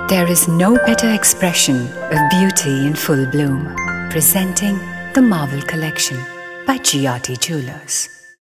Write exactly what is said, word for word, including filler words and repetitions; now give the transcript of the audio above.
There is no better expression of beauty in full bloom. Presenting the Marvel Collection by Giatti Jewelers.